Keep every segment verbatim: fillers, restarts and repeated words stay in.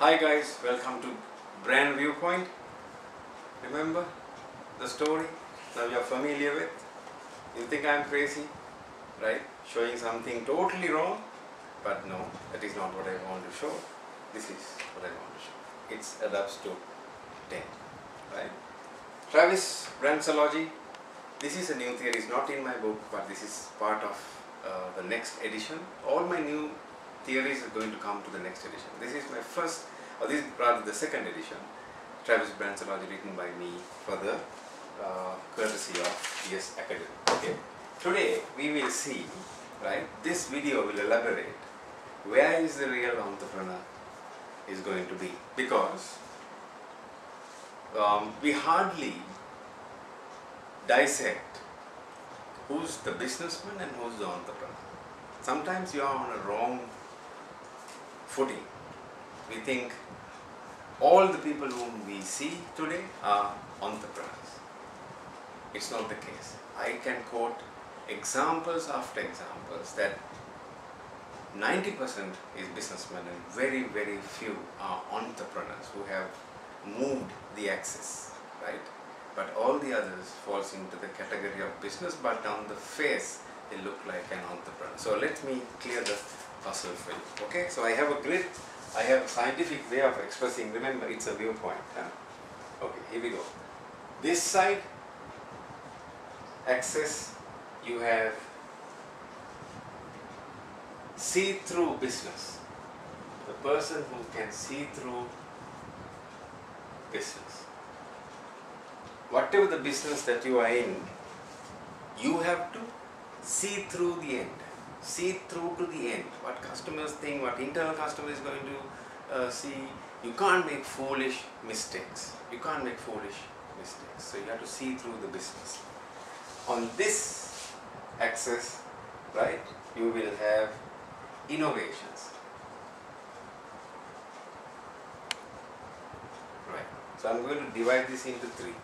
Hi guys, welcome to Brand Viewpoint. Remember the story now you are familiar with? You think I am crazy, right? Showing something totally wrong, but no, that is not what I want to show. This is what I want to show. It's adapts to ten, right? Travis Brandsology. This is a new theory. It's not in my book, but this is part of uh, the next edition. All my new theories are going to come to the next edition. This is my first, or this is rather the second edition, Travis Brandsology, written by me for the uh, courtesy of Yes Academy. Okay. Today we will see, right, this video will elaborate where is the real entrepreneur is going to be, because um, we hardly dissect who's the businessman and who's the entrepreneur. Sometimes you are on a wrong footing. We think all the people whom we see today are entrepreneurs. It's not the case. I can quote examples after examples that ninety percent is businessmen and very very few are entrepreneurs who have moved the axis, right? But all the others falls into the category of business, but on the face they look like an entrepreneur. So let me clear the puzzle for you. Okay, so I have a grid, I have a scientific way of expressing. Remember, it's a viewpoint. Huh? Okay, here we go. This side axis, you have see-through business. The person who can see through business. Whatever the business that you are in, you have to see through the end. See through to the end. What customers think, what internal customer is going to uh, see. You can't make foolish mistakes. You can't make foolish mistakes. So you have to see through the business. On this axis, right, you will have innovations. Right. So I'm going to divide this into three.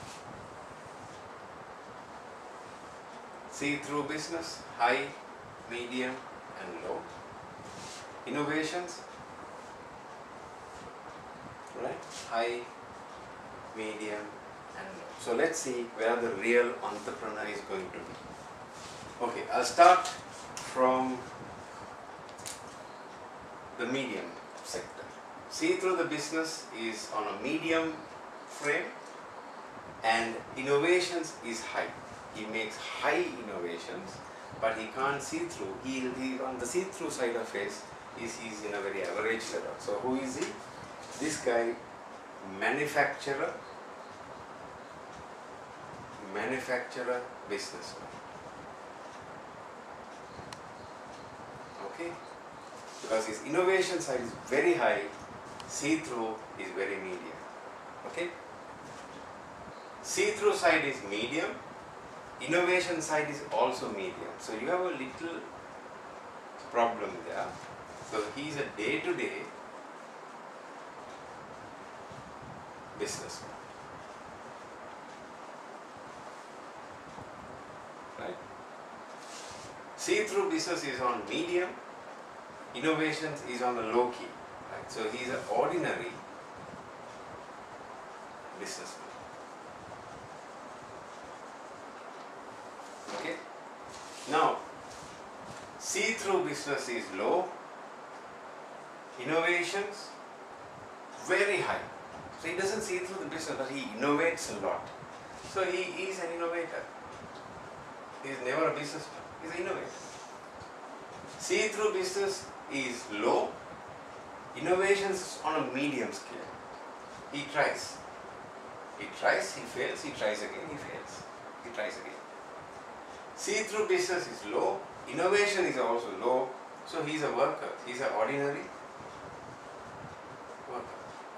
See-through business, high, medium and low. Innovations, right, high, medium and low. So let's see where the real entrepreneur is going to be. Okay, I'll start from the medium sector. See-through the business is on a medium frame and innovations is high. He makes high innovations, but he can't see through. He, he on the see-through side of his, is he's in a very average level. So who is he? This guy, manufacturer, manufacturer, businessman. Okay, because his innovation side is very high, see-through is very medium. Okay, see-through side is medium. Innovation side is also medium. So you have a little problem there. So he is a day-to-day businessman. Right? See-through business is on medium. Innovations is on the low key. Right? So he is an ordinary businessman. Okay. Now, see-through business is low, innovations very high. So he doesn't see through the business, but he innovates a lot. So he is an innovator. He is never a businessman. He is an innovator. See-through business is low, innovations on a medium scale. He tries. He tries, he fails, he tries again, he fails. He tries again. See-through business is low, innovation is also low, so he is a worker, he is an ordinary worker.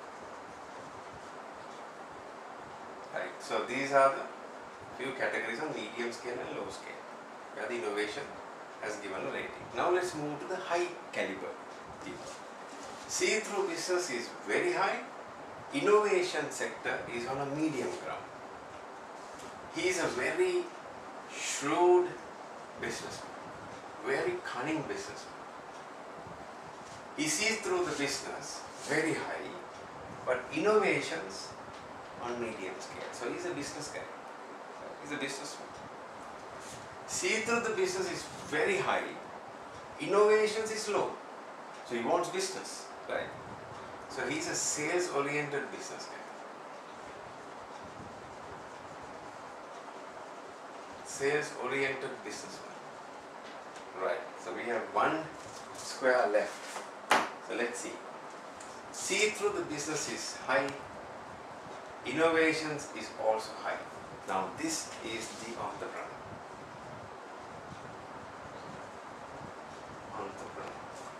Right, so these are the few categories on medium scale and low scale, where the innovation has given a rating. Now let's move to the high caliber people. See-through business is very high, innovation sector is on a medium ground. He is a very shrewd businessman, very cunning businessman. He sees through the business very high, but innovations on medium scale. So he's a business guy. He's a businessman. See through the business is very high, innovations is low. So he wants business, right? So he's a sales-oriented business guy. Sales-oriented businessman. Right. So we have one square left. So let's see. See through the business is high. Innovations is also high. Now this is the entrepreneur. Entrepreneur.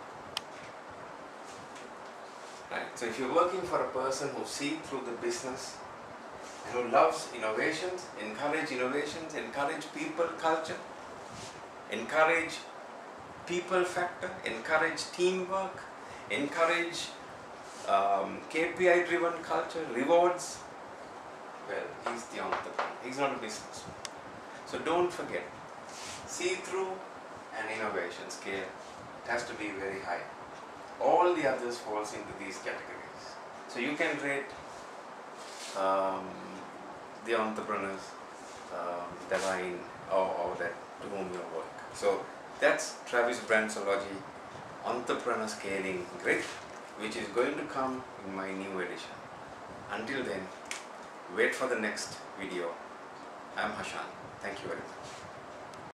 Right. So if you're working for a person who sees through the business and who loves innovations, encourage innovations, encourage people culture, encourage people factor, encourage teamwork, encourage um, K P I driven culture, rewards, well, he's the entrepreneur. He's not a businessman. So don't forget, see through and innovation scale, it has to be very high. All the others falls into these categories. So you can rate um, the entrepreneurs um, that are in or, or that to whom you work. So that's Travis Brandsology Entrepreneur Scaling Grid, which is going to come in my new edition. Until then, wait for the next video. I'm Hashan. Thank you very much.